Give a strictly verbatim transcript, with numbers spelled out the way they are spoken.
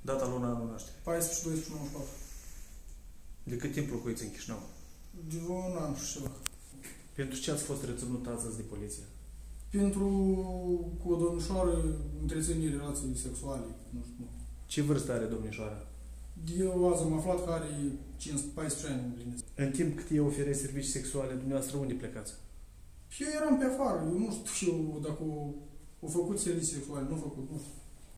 Data lună anul naștere. paisprezece, doisprezece, nouăzeci și patru. De cât timp locuiți în Chișinău? De un an și ceva. Pentru ce ați fost reținut astăzi de poliție? Pentru cu o domnișoară întreține relații sexuale, nu știu. Ce vârstă are domnișoara? Eu azi am aflat că are paisprezece ani împlinit. În timp cât ei ofereai servicii sexuale, dumneavoastră unde plecați? Eu eram pe afară, eu nu știu dacă o, o făcut servicii sexuale, nu a făcut, nu știu.